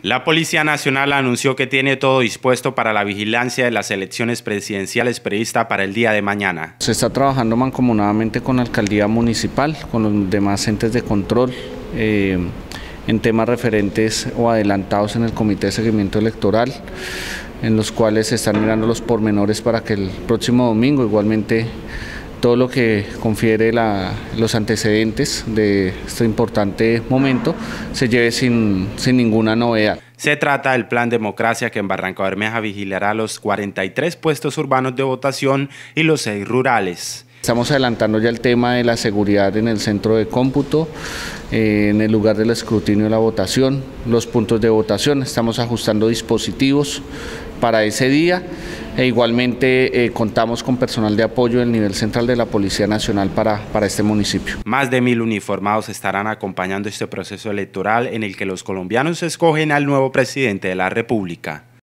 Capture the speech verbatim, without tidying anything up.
La Policía Nacional anunció que tiene todo dispuesto para la vigilancia de las elecciones presidenciales prevista para el día de mañana. Se está trabajando mancomunadamente con la Alcaldía Municipal, con los demás entes de control, eh, en temas referentes o adelantados en el Comité de Seguimiento Electoral, en los cuales se están mirando los pormenores para que el próximo domingo igualmente todo lo que confiere la, los antecedentes de este importante momento se lleve sin, sin ninguna novedad. Se trata del Plan Democracia, que en Barrancabermeja vigilará los cuarenta y tres puestos urbanos de votación y los seis rurales. Estamos adelantando ya el tema de la seguridad en el centro de cómputo, eh, en el lugar del escrutinio de la votación, los puntos de votación. Estamos ajustando dispositivos para ese día e igualmente eh, contamos con personal de apoyo del nivel central de la Policía Nacional para, para este municipio. Más de mil uniformados estarán acompañando este proceso electoral en el que los colombianos escogen al nuevo presidente de la República.